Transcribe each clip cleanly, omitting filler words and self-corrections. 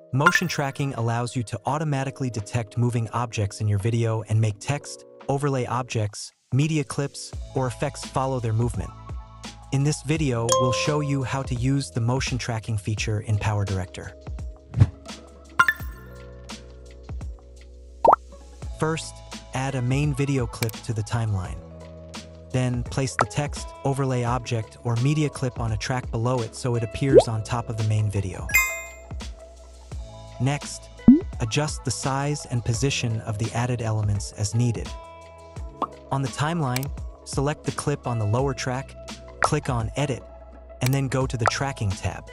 Motion tracking allows you to automatically detect moving objects in your video and make text, overlay objects, media clips, or effects follow their movement. In this video, we'll show you how to use the motion tracking feature in PowerDirector. First, add a main video clip to the timeline. Then, place the text, overlay object, or media clip on a track below it so it appears on top of the main video. Next, adjust the size and position of the added elements as needed. On the timeline, select the clip on the lower track, click on Edit, and then go to the Tracking tab.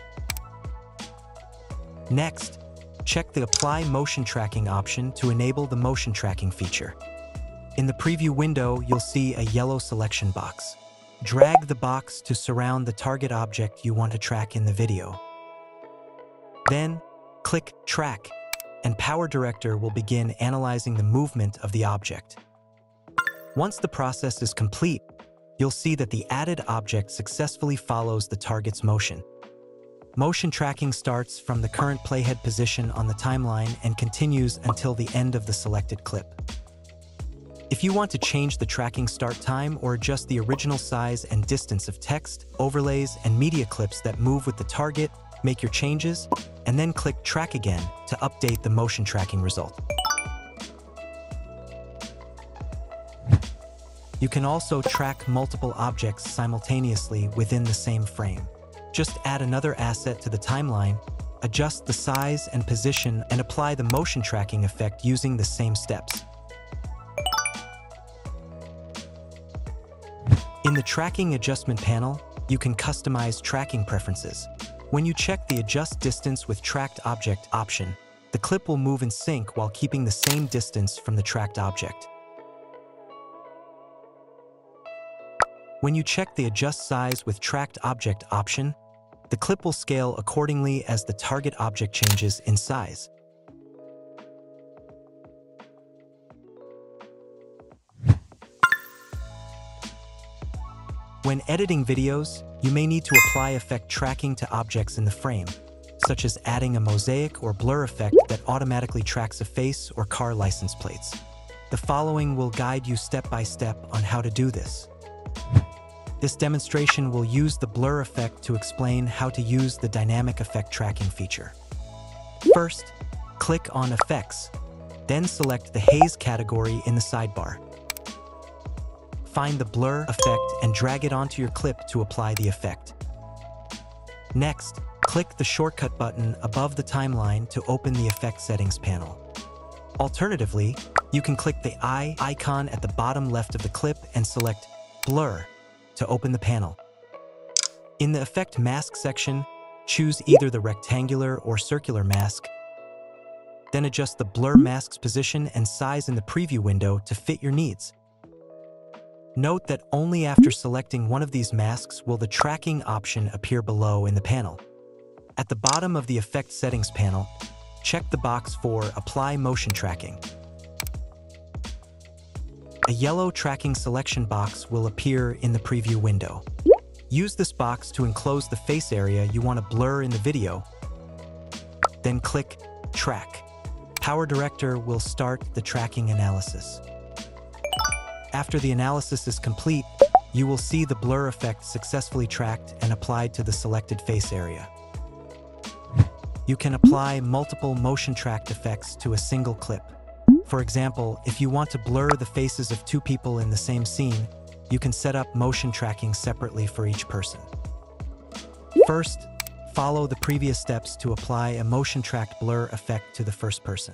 Next, check the Apply Motion Tracking option to enable the motion tracking feature. In the preview window, you'll see a yellow selection box. Drag the box to surround the target object you want to track in the video. Then, click Track, and PowerDirector will begin analyzing the movement of the object. Once the process is complete, you'll see that the added object successfully follows the target's motion. Motion tracking starts from the current playhead position on the timeline and continues until the end of the selected clip. If you want to change the tracking start time or adjust the original size and distance of text, overlays, and media clips that move with the target, make your changes, and then click Track again to update the motion tracking result. You can also track multiple objects simultaneously within the same frame. Just add another asset to the timeline, adjust the size and position, and apply the motion tracking effect using the same steps. In the Tracking Adjustment panel, you can customize tracking preferences. When you check the Adjust Distance with Tracked Object option, the clip will move in sync while keeping the same distance from the tracked object. When you check the Adjust Size with Tracked Object option, the clip will scale accordingly as the target object changes in size. When editing videos, you may need to apply effect tracking to objects in the frame, such as adding a mosaic or blur effect that automatically tracks a face or car license plates. The following will guide you step by step on how to do this. This demonstration will use the blur effect to explain how to use the dynamic effect tracking feature. First, click on Effects, then select the Haze category in the sidebar. Find the blur effect and drag it onto your clip to apply the effect. Next, click the shortcut button above the timeline to open the effect settings panel. Alternatively, you can click the eye icon at the bottom left of the clip and select Blur to open the panel. In the Effect Mask section, choose either the rectangular or circular mask, then adjust the blur mask's position and size in the preview window to fit your needs. Note that only after selecting one of these masks will the tracking option appear below in the panel. At the bottom of the Effect Settings panel, check the box for Apply Motion Tracking. A yellow tracking selection box will appear in the preview window. Use this box to enclose the face area you want to blur in the video. Then click Track. PowerDirector will start the tracking analysis. After the analysis is complete, you will see the blur effect successfully tracked and applied to the selected face area. You can apply multiple motion-tracked effects to a single clip. For example, if you want to blur the faces of two people in the same scene, you can set up motion tracking separately for each person. First, follow the previous steps to apply a motion-tracked blur effect to the first person.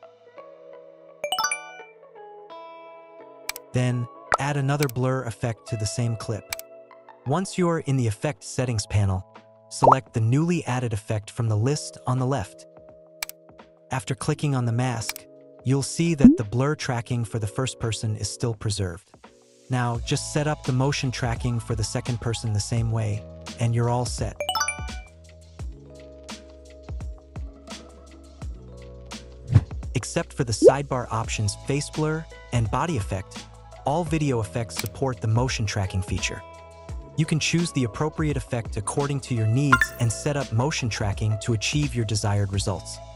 Then, add another blur effect to the same clip. Once you're in the Effect Settings panel, select the newly added effect from the list on the left. After clicking on the mask, you'll see that the blur tracking for the first person is still preserved. Now, just set up the motion tracking for the second person the same way, and you're all set. Except for the sidebar options Face Blur and Body Effect, all video effects support the motion tracking feature. You can choose the appropriate effect according to your needs and set up motion tracking to achieve your desired results.